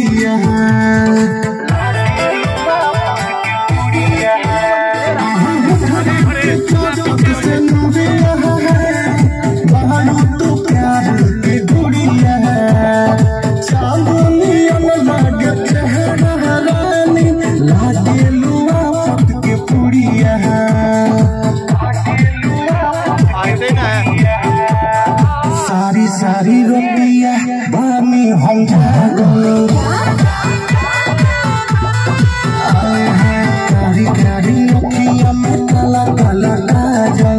पुड़िया से नूरिया बारू तो प्यार की गुड़िया चांदनियन लागे चेहरा रानी लागे लुआ फट के पुड़िया सारी सारी रोटिया बानी हम जागल कारी कारी अखिया में काला काला काजल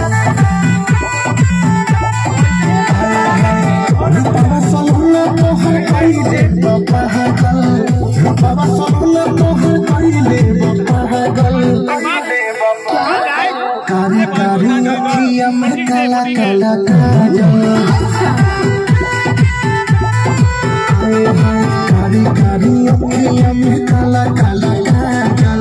रूपवा सपना तोहर कइले बपागल रूपवा सपना तोहर कइले बपागल कारी कारी अखिया में काला काला काजल कारी कारी अखिया में काला काला काजल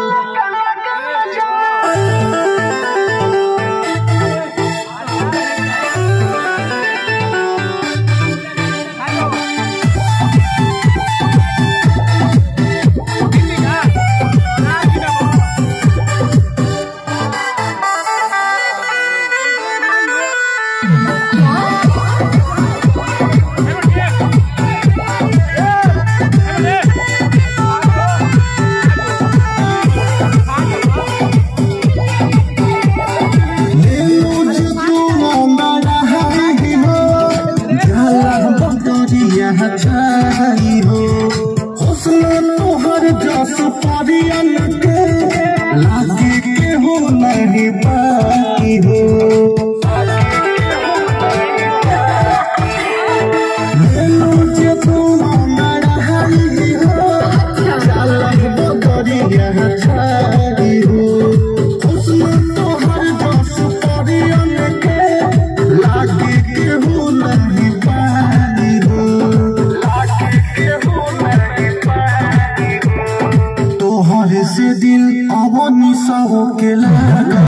तोहर जस परियन के लागे के हो नहीं बाकी हो।